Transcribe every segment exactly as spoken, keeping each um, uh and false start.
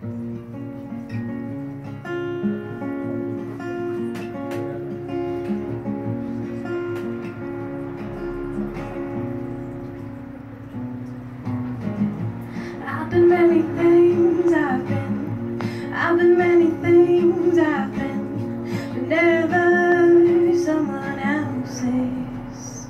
I've been many things, I've been, I've been many things, I've been, but never someone else's.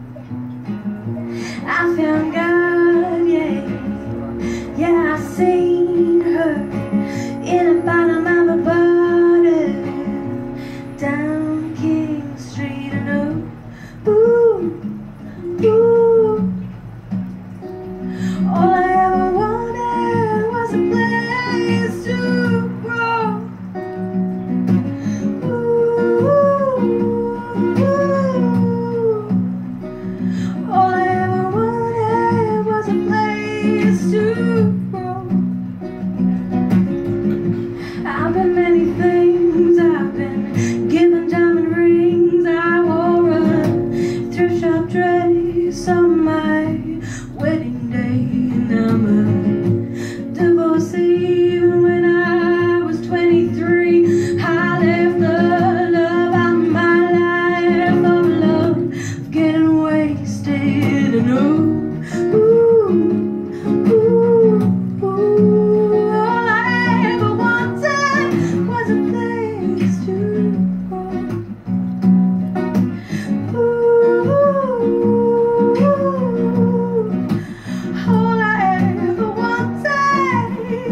I found God, yeah, yeah, I seen her in the bottom of a bottle down King Street, and oh, ooh, ooh, all I ever wanted was a place to grow. Ooh, ooh. All I ever wanted was a place to grow. I've been many things, I've been given diamond rings, I wore a thrift shop dress on my wedding day, and I'm a divorcee. Even when I was twenty-three, I left the love out of my life, of love, of getting wasted, and ooh, ooh, ooh, ooh. All I ever wanted was a place to go. Ooh, all I ever wanted.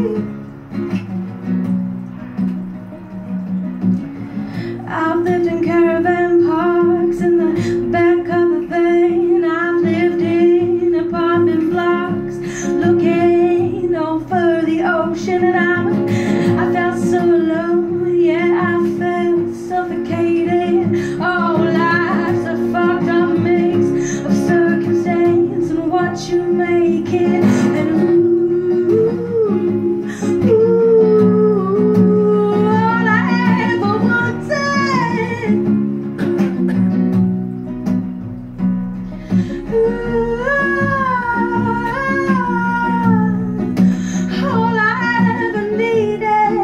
I've lived in caravan parks in the back of a van. I've lived in apartment blocks looking over the ocean, and I, I felt so alone, yeah, I felt suffocated. Oh, life's a fucked up mix of circumstance and what you make it, and ooh, ooh, all I ever wanted. Ooh, all I ever needed.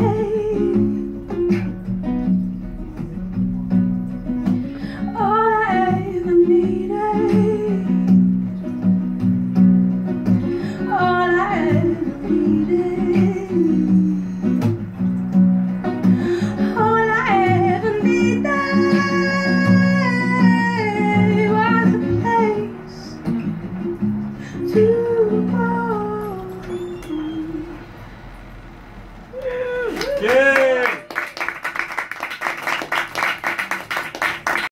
All I ever needed. All I ever needed. All I ever needed was a place to go. Yeah.